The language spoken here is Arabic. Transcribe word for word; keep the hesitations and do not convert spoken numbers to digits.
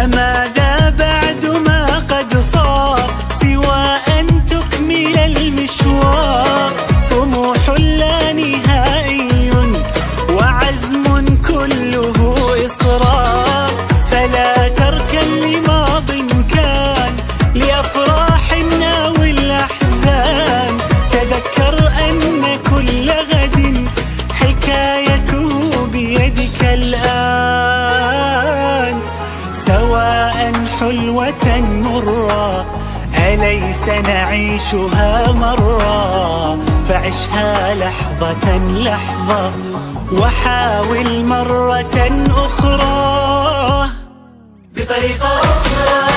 فماذا بعد ما قد صار سوى أن تكمل المشوار؟ طموح لا نهائي وعزم كله إصرار، فلا تركن لماض كان لأفراحنا والأحزان. تذكر أن كل غد حكايته بيدك الآن، سواء حلوة مرة أليس نعيشها مرة؟ فعشها لحظة لحظة وحاول مرة أخرى بطريقة أخرى.